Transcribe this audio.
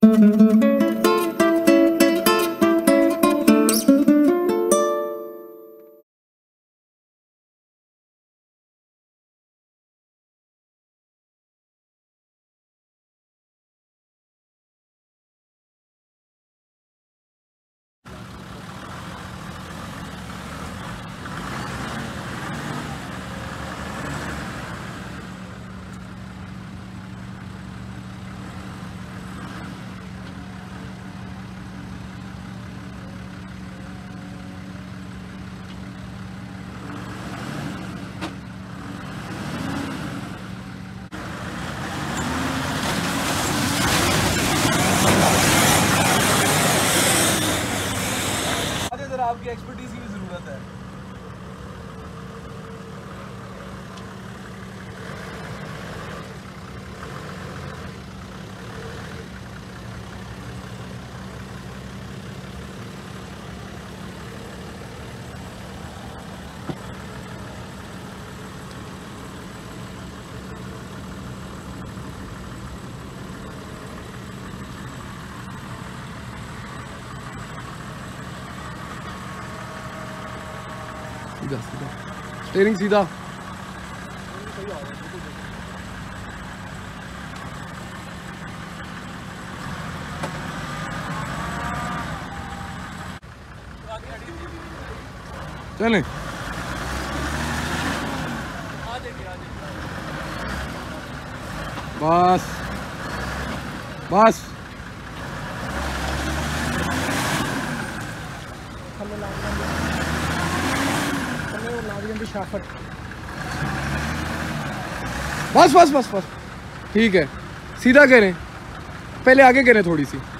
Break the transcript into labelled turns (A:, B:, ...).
A: आपकी एक्सपर्टीज की भी जरूरत है।
B: सीधा सीधा स्टीयरिंग सीधा। चले बस बस बस बस बस बस ठीक है। सीधा कह रहे हैं, पहले आगे कह रहे हैं थोड़ी सी।